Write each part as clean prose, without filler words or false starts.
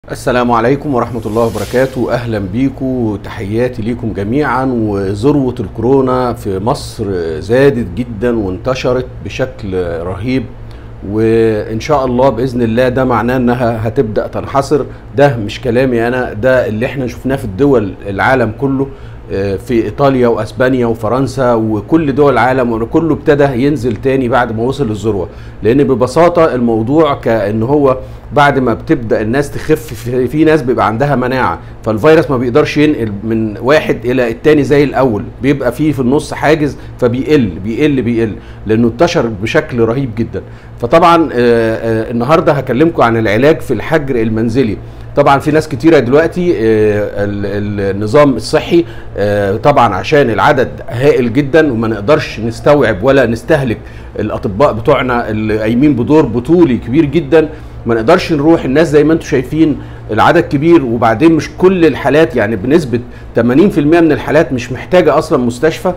السلام عليكم ورحمة الله وبركاته. أهلا بيكم، تحياتي ليكم جميعا. وذروة الكورونا في مصر زادت جدا وانتشرت بشكل رهيب، وإن شاء الله بإذن الله ده معناه أنها هتبدأ تنحصر. ده مش كلامي أنا، ده اللي احنا شفناه في الدول العالم كله، في إيطاليا وأسبانيا وفرنسا وكل دول العالم، وكله ابتدى ينزل تاني بعد ما وصل للذروة. لأن ببساطة الموضوع كأن هو بعد ما بتبدأ الناس تخف، في ناس بيبقى عندها مناعة، فالفيروس ما بيقدرش ينقل من واحد إلى التاني زي الأول، بيبقى فيه في النص حاجز فبيقل لأنه انتشر بشكل رهيب جدا. فطبعا النهاردة هكلمكم عن العلاج في الحجر المنزلي. طبعا في ناس كتيرة دلوقتي النظام الصحي طبعا عشان العدد هائل جدا وما نقدرش نستوعب ولا نستهلك الأطباء بتوعنا اللي قايمين بدور بطولي كبير جدا، ما نقدرش نروح. الناس زي ما انتم شايفين العدد كبير، وبعدين مش كل الحالات، يعني بنسبة 80% من الحالات مش محتاجة أصلا مستشفى.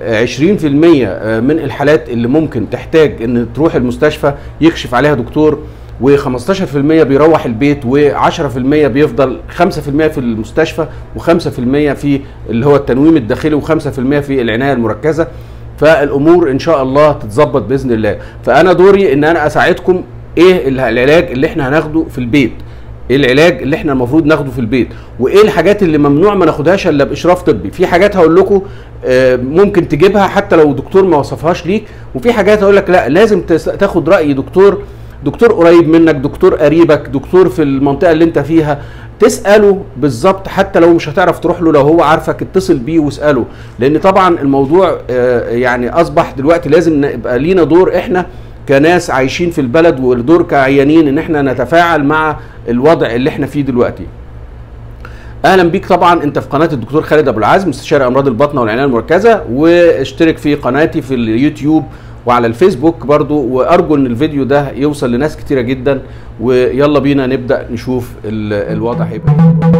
20% من الحالات اللي ممكن تحتاج ان تروح المستشفى يكشف عليها دكتور، و15% بيروح البيت، و10% بيفضل 5% في المستشفى، و5% في اللي هو التنويم الداخلي، و5% في العناية المركزة. فالأمور إن شاء الله تتظبط بإذن الله. فأنا دوري إن أنا أساعدكم. إيه العلاج اللي إحنا هناخده في البيت؟ ايه العلاج اللي احنا المفروض ناخده في البيت؟ وايه الحاجات اللي ممنوع ما ناخدهاش الا باشراف طبي؟ في حاجات هقول لكم ممكن تجيبها حتى لو دكتور ما وصفهاش ليك، وفي حاجات هقول لك لا لازم تاخد راي دكتور قريب منك، دكتور قريبك، دكتور في المنطقه اللي انت فيها، تساله بالظبط. حتى لو مش هتعرف تروح له، لو هو عارفك اتصل بيه واساله. لان طبعا الموضوع يعني اصبح دلوقتي لازم يبقى لينا دور احنا كناس عايشين في البلد، ودور كعيانين ان احنا نتفاعل مع الوضع اللي احنا فيه دلوقتي. اهلا بيك. طبعا انت في قناه الدكتور خالد ابو العزم، استشاري امراض الباطنه والعنايه المركزه، واشترك في قناتي في اليوتيوب وعلى الفيسبوك برضو، وارجو ان الفيديو ده يوصل لناس كتيره جدا. ويلا بينا نبدا نشوف الوضع هيبقى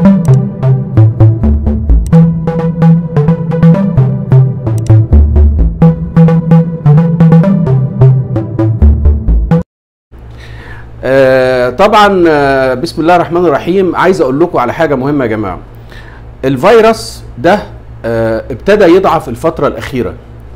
طبعا بسم الله الرحمن الرحيم. عايز اقول لكم على حاجه مهمه يا جماعه. الفيروس ده ابتدى يضعف الفتره الاخيره،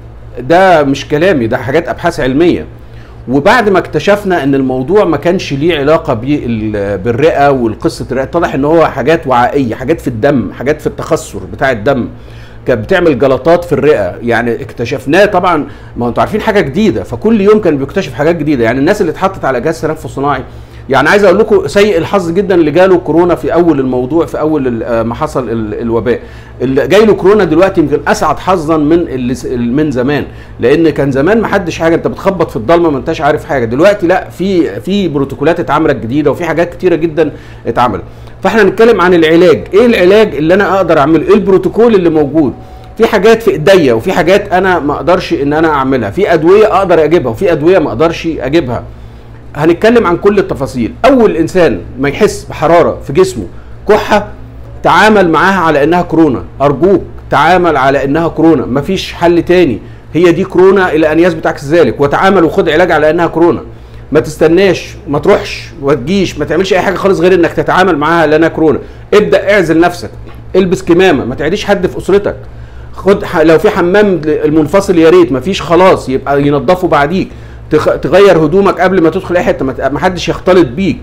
ده مش كلامي، ده حاجات ابحاث علميه. وبعد ما اكتشفنا ان الموضوع ما كانش ليه علاقه بالرئه والقصه الرئه، اتضح ان هو حاجات وعائيه، حاجات في الدم، حاجات في التخثر بتاع الدم، كانت بتعمل جلطات في الرئه. يعني اكتشفناه طبعا، ما انتوا عارفين حاجه جديده، فكل يوم كان بيكتشف حاجات جديده. يعني الناس اللي اتحطت على جهاز تنفس صناعي، يعني عايز اقول لكم سيء الحظ جدا اللي جاله كورونا في اول الموضوع، في اول ما حصل الوباء. اللي جاي له كورونا دلوقتي يمكن اسعد حظا من زمان، لان كان زمان ما حدش حاجه، انت بتخبط في الضلمه ما انتش عارف حاجه. دلوقتي لا، في بروتوكولات اتعملت جديده، وفي حاجات كتيره جدا اتعملت. فاحنا هنتكلم عن العلاج. ايه العلاج اللي انا اقدر اعمله؟ ايه البروتوكول اللي موجود؟ في حاجات في ايديا، وفي حاجات انا ما اقدرش ان انا اعملها، في ادويه اقدر اجيبها، وفي ادويه ما اقدرش اجيبها. هنتكلم عن كل التفاصيل. اول انسان ما يحس بحراره في جسمه، كحه، تعامل معاها على انها كورونا. ارجوك تعامل على انها كورونا، مفيش حل تاني، هي دي كورونا الى ان يثبت عكس ذلك. وتعامل وخد علاج على انها كورونا. ما تستناش، ما تروحش وتجيش، ما تعملش اي حاجه خالص غير انك تتعامل معاها على انها كورونا. ابدا اعزل نفسك، البس كمامه، ما تعديش حد في اسرتك، خد لو في حمام المنفصل يا ريت، مفيش خلاص يبقى ينظفوا بعديك، تغير هدومك قبل ما تدخل اي حته، ما حدش يختلط بيك.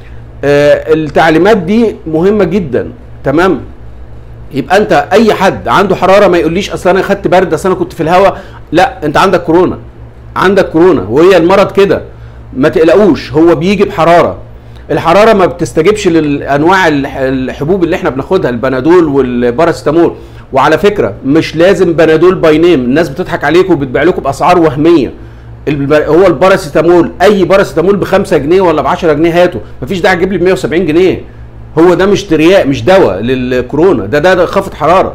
التعليمات دي مهمه جدا. تمام؟ يبقى انت اي حد عنده حراره ما يقوليش اصل انا خدت برد، اصل انا كنت في الهواء. لا، انت عندك كورونا، عندك كورونا، وهي المرض كده، ما تقلقوش، هو بيجي بحراره. الحراره ما بتستجيبش للانواع الحبوب اللي احنا بناخدها، البنادول والباراسيتامول. وعلى فكره مش لازم بنادول باي نيم، الناس بتضحك عليكم وبتبيع لكم باسعار وهميه. هو الباراسيتامول، اي باراسيتامول ب5 جنيه ولا ب10 جنيه هاته، مفيش داعي تجيب لي ب170 جنيه. هو ده مش ترياق، مش دواء للكورونا، ده خافض حراره.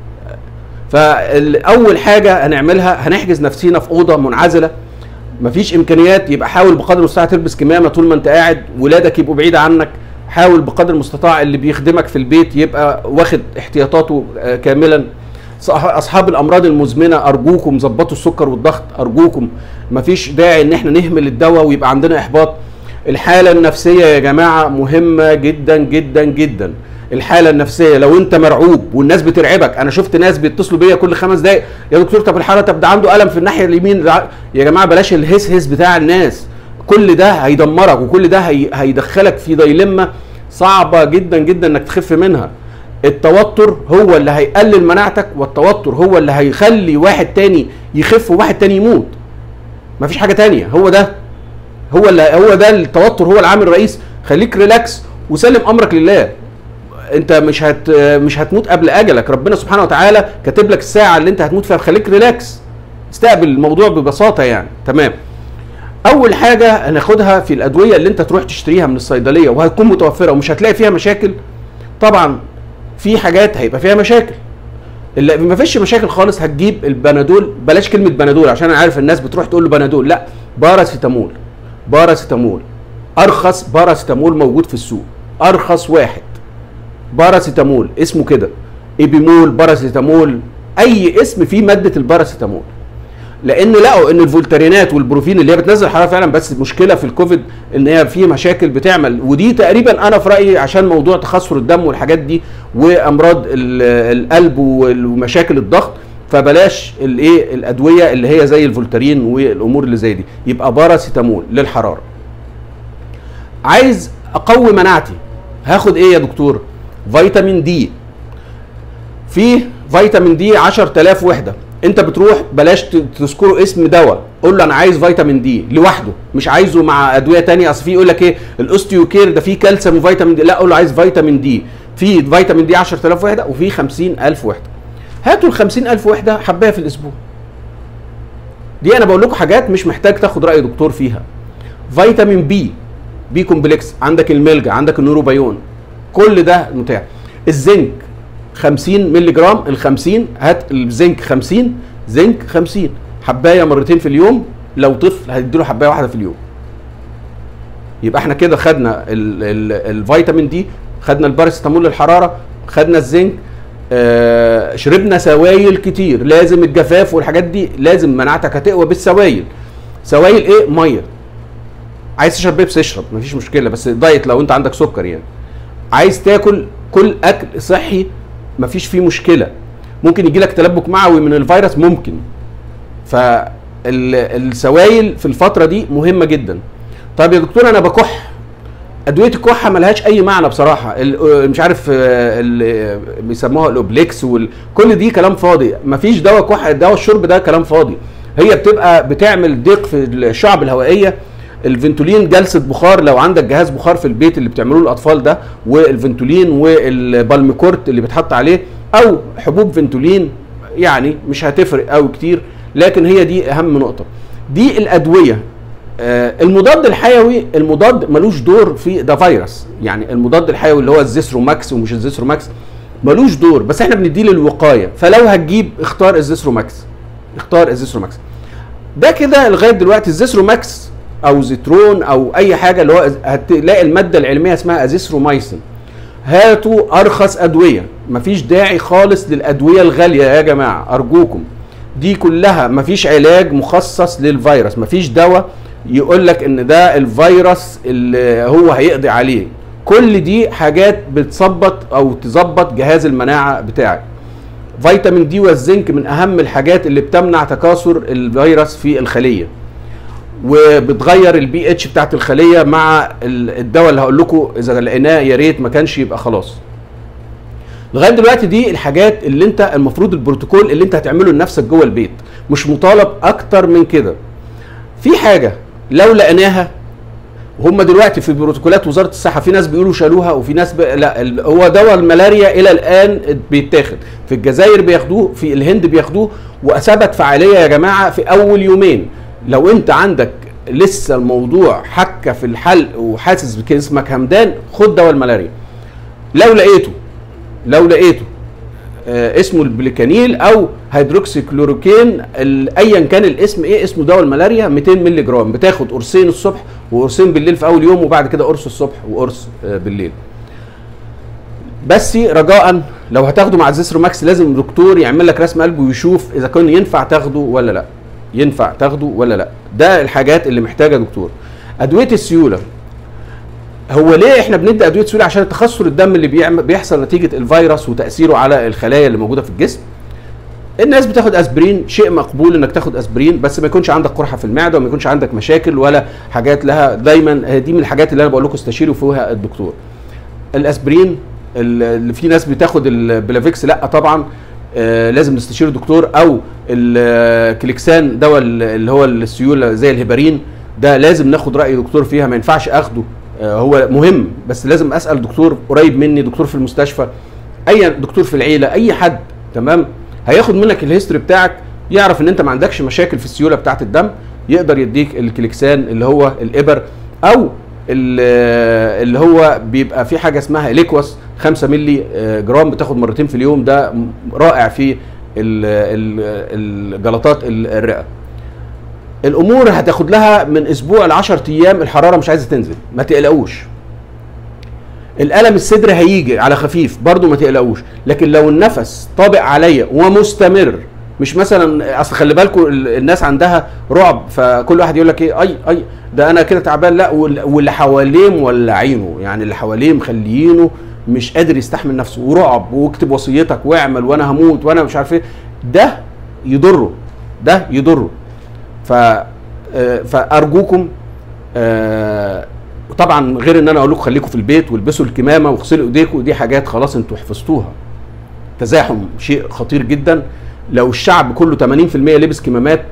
فاول حاجه هنعملها، هنحجز نفسينا في اوضه منعزله، مفيش امكانيات يبقى حاول بقدر المستطاع تلبس كمامه طول ما انت قاعد، ولادك يبقوا بعيد عنك، حاول بقدر المستطاع اللي بيخدمك في البيت يبقى واخد احتياطاته كاملا. اصحاب الامراض المزمنه ارجوكم ظبطوا السكر والضغط، ارجوكم مفيش داعي ان احنا نهمل الدواء ويبقى عندنا احباط. الحاله النفسيه يا جماعه مهمه جدا جدا جدا. الحاله النفسيه لو انت مرعوب والناس بترعبك، انا شفت ناس بيتصلوا بيا كل 5 دقائق يا دكتور طب الحاله، طب ده عنده الم في الناحيه اليمين، يا جماعه بلاش الهس بتاع الناس، كل ده هيدمرك وكل ده هيدخلك في دايلما صعبه جدا جدا انك تخف منها. التوتر هو اللي هيقلل مناعتك، والتوتر هو اللي هيخلي واحد تاني يخف وواحد تاني يموت. مفيش حاجه تانيه، هو ده التوتر، هو العامل الرئيسي. خليك ريلاكس وسلم امرك لله. انت مش هتموت قبل اجلك، ربنا سبحانه وتعالى كاتب لك الساعه اللي انت هتموت فيها، خليك ريلاكس، استقبل الموضوع ببساطه يعني. تمام. اول حاجه هناخدها في الادويه اللي انت تروح تشتريها من الصيدليه وهتكون متوفره ومش هتلاقي فيها مشاكل. طبعا في حاجات هيبقى فيها مشاكل، اللي ما فيش مشاكل خالص هتجيب البنادول. بلاش كلمه بنادول عشان انا عارف الناس بتروح تقول له بنادول، لا، باراسيتامول. باراسيتامول ارخص باراسيتامول موجود في السوق، ارخص واحد باراسيتامول اسمه كده، ايبيمول، باراسيتامول، اي اسم فيه ماده الباراسيتامول. لان لقوا ان الفولتارينات والبروفين اللي هي بتنزل حراره فعلا، بس المشكله في الكوفيد ان هي في مشاكل بتعمل، ودي تقريبا انا في رايي عشان موضوع تخثر الدم والحاجات دي وامراض القلب ومشاكل الضغط، فبلاش الادويه اللي هي زي الفولتارين والامور اللي زي دي. يبقى باراسيتامول للحراره. عايز اقوي مناعتي، هاخد ايه يا دكتور؟ فيتامين دي. في فيتامين دي 10000 وحده. انت بتروح بلاش تذكره اسم دواء، قول له انا عايز فيتامين دي لوحده، مش عايزه مع ادويه ثانيه. اصل في يقول لك ايه الاوستيوكير ده فيه كالسيوم وفيتامين دي، لا، قول له عايز فيتامين دي. في فيتامين دي 10000 وحده وفي 50000 وحده. هاتوا ال 50000 وحده حبايه في الاسبوع. دي انا بقول لكم حاجات مش محتاج تاخد راي دكتور فيها. فيتامين بي كومبلكس، عندك الملجا، عندك النوروبيون، كل ده متاح. الزنك 50 مللي جرام، ال50 هات الزنك 50، زنك 50 حبايه مرتين في اليوم. لو طفل هتديله حبايه واحده في اليوم. يبقى احنا كده خدنا الفيتامين دي، خدنا الباراسيتامول للحراره، خدنا الزنك، شربنا سوائل كتير. لازم الجفاف والحاجات دي، لازم مناعتك هتقوى بالسوائل. سوائل ايه؟ ميه. عايز تشرب بيبس اشرب، مفيش مشكله، بس دايت لو انت عندك سكر يعني. عايز تاكل، كل اكل صحي مفيش فيه مشكله. ممكن يجي لك تلبك معوي من الفيروس، ممكن. فالسوائل في الفتره دي مهمه جدا. طيب يا دكتور انا بكح، ادويه الكحه ملهاش اي معنى بصراحه، مش عارف اللي بيسموها الاوبليكس كل دي كلام فاضي. مفيش دواء كحه، دواء الشرب ده كلام فاضي. هي بتبقى بتعمل ضيق في الشعب الهوائيه. الفنتولين جلسه بخار، لو عندك جهاز بخار في البيت اللي بتعملوه الاطفال ده، والفنتولين والبالميكورت اللي بتحط عليه، او حبوب فنتولين، يعني مش هتفرق قوي كتير، لكن هي دي اهم نقطه. دي الادويه. المضاد الحيوي، المضاد ملوش دور في ده فيروس، يعني المضاد الحيوي اللي هو الزيثروماكس ومش الزيثروماكس ملوش دور، بس احنا بنديه للوقايه. فلو هتجيب اختار الزيثروماكس، اختار الزيثروماكس. ده كده لغايه دلوقتي الزيثروماكس او زيترون او اي حاجه اللي هو هتلاقي الماده العلميه اسمها ازيثرومايسين. هاتوا ارخص ادويه، مفيش داعي خالص للادويه الغاليه يا جماعه ارجوكم. دي كلها مفيش علاج مخصص للفيروس، مفيش دواء يقول لك ان ده الفيروس اللي هو هيقضي عليه. كل دي حاجات بتظبط او تظبط جهاز المناعه بتاعك. فيتامين دي والزنك من اهم الحاجات اللي بتمنع تكاثر الفيروس في الخليه، وبتغير البي اتش بتاعت الخليه مع الدواء اللي هقول لكم اذا لقيناه يا ريت، ما كانش يبقى خلاص. لغايه دلوقتي دي الحاجات اللي انت المفروض البروتوكول اللي انت هتعمله لنفسك جوه البيت، مش مطالب اكتر من كده. في حاجه لو لقيناها، وهم دلوقتي في بروتوكولات وزاره الصحه، في ناس بيقولوا شالوها وفي ناس لا، هو دواء الملاريا الى الان بيتاخد في الجزائر، بياخدوه في الهند بياخدوه، واثبت فعاليه يا جماعه في اول يومين. لو انت عندك لسه الموضوع حكه في الحلق وحاسس بجسمك همدان، خد دواء الملاريا. لو لقيته اسمه البليكانيل او هيدروكسي كلوروكين، ايا كان الاسم ايه، اسمه دواء الملاريا 200 مللي جرام، بتاخد قرصين الصبح وقرصين بالليل في اول يوم، وبعد كده قرص الصبح وقرص بالليل. بس رجاء لو هتاخده مع الزيثروماكس لازم الدكتور يعمل لك رسم قلب ويشوف اذا كان ينفع تاخده ولا لا، ينفع تاخده ولا لا. ده الحاجات اللي محتاجه دكتور. ادويه السيوله، هو ليه احنا بندي ادويه سيوله؟ عشان تخثر الدم اللي بيحصل نتيجه الفيروس وتاثيره على الخلايا اللي موجوده في الجسم. الناس بتاخد اسبرين، شيء مقبول انك تاخد اسبرين، بس ما يكونش عندك قرحه في المعده وما يكونش عندك مشاكل ولا حاجات لها. دايما دي من الحاجات اللي انا بقول لكم استشيروا فيها الدكتور. الاسبرين اللي في ناس بتاخد البلافيكس، لا طبعا لازم نستشير الدكتور. او الكليكسان دواء اللي هو السيوله زي الهيبارين، ده لازم ناخد راي دكتور فيها، ما ينفعش اخده. هو مهم بس لازم اسال دكتور قريب مني، دكتور في المستشفى، اي دكتور في العيله، اي حد تمام هياخد منك الهيستوري بتاعك، يعرف ان انت ما عندكش مشاكل في السيوله بتاعه الدم، يقدر يديك الكليكسان اللي هو الابر، او اللي هو بيبقى في حاجه اسمها اليكوس 5 مللي جرام، بتاخد مرتين في اليوم، ده رائع في الجلطات الرئه. الامور هتاخد لها من اسبوع ل 10 ايام، الحراره مش عايزه تنزل، ما تقلقوش. الالم الصدر هيجي على خفيف برضو، ما تقلقوش. لكن لو النفس طابق عليا ومستمر، مش مثلا اصل خلي بالكم الناس عندها رعب، فكل واحد يقول لك ايه، اي ده انا كده تعبان، لا واللي حواليه مولعينه، يعني اللي حواليه مخليينه مش قادر يستحمل نفسه، ورعب، واكتب وصيتك واعمل وانا هموت وانا مش عارف ايه، ده يضره. فارجوكم طبعا، غير ان انا اقول لكم خليكم في البيت والبسوا الكمامه واغسلوا ايديكم، دي حاجات خلاص انتوا حفظتوها. تزاحم شيء خطير جدا. لو الشعب كله 80% لبس كمامات،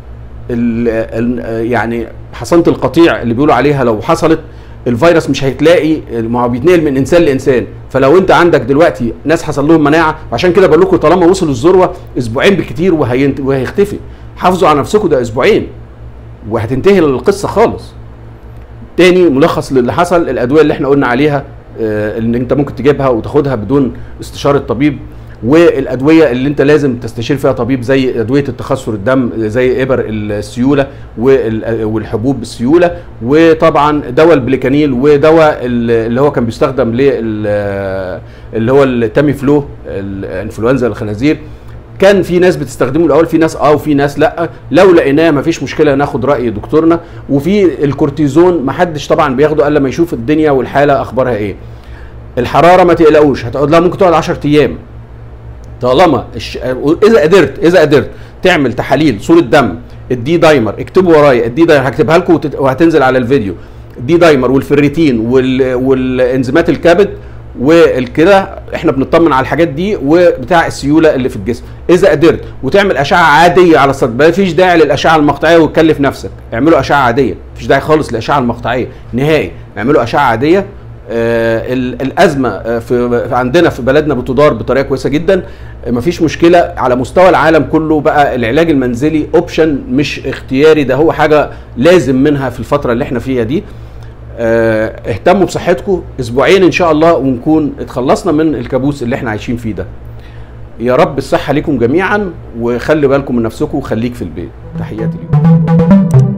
يعني حصانه القطيع اللي بيقولوا عليها لو حصلت، الفيروس مش هيتلاقي، ما هو بيتنقل من انسان لانسان. فلو انت عندك دلوقتي ناس حصل لهم مناعه، عشان كده بقول لكم طالما وصلوا الذروه اسبوعين بالكتير وهيختفي. حافظوا على نفسكم، ده اسبوعين وهتنتهي القصه خالص. تاني ملخص للي حصل، الادويه اللي احنا قلنا عليها ان انت ممكن تجيبها وتاخدها بدون استشاره طبيب، والادويه اللي انت لازم تستشير فيها طبيب زي ادويه التخثر الدم زي ابر السيوله والحبوب السيوله، وطبعا دواء البليكانيل، ودواء اللي هو كان بيستخدم اللي هو التامي فلو الانفلونزا الخنازير. كان في ناس بتستخدمه الاول، في ناس وفي ناس لا. لو لقيناه مفيش مشكله ناخد راي دكتورنا. وفي الكورتيزون محدش طبعا بياخده الا لما يشوف الدنيا والحاله اخبارها ايه. الحراره ما تقلقوش، هتقعد لها ممكن تقعد 10 ايام طالما اذا قدرت تعمل تحاليل صوره دم الدي دايمر. اكتبوا ورايا الدي دايمر، هكتبها لكم وهتنزل على الفيديو. الدي دايمر والفريتين والانزيمات الكبد والكلى، احنا بنطمن على الحاجات دي، وبتاع السيوله اللي في الجسم. اذا قدرت وتعمل اشعه عاديه على الصدر، ما فيش داعي للاشعه المقطعيه وتكلف نفسك، اعملوا اشعه عاديه، مفيش داعي خالص للاشعه المقطعيه نهائي، اعملوا اشعه عاديه. الازمه عندنا في بلدنا بتدار بطريقه كويسه جدا، مفيش مشكله. على مستوى العالم كله بقى العلاج المنزلي اوبشن مش اختياري، ده هو حاجه لازم منها في الفتره اللي احنا فيها دي. اهتموا بصحتكم، اسبوعين ان شاء الله ونكون اتخلصنا من الكابوس اللي احنا عايشين فيه ده. يا رب الصحه ليكم جميعا، وخلي بالكم من نفسكم وخليك في البيت. تحياتي ليكم.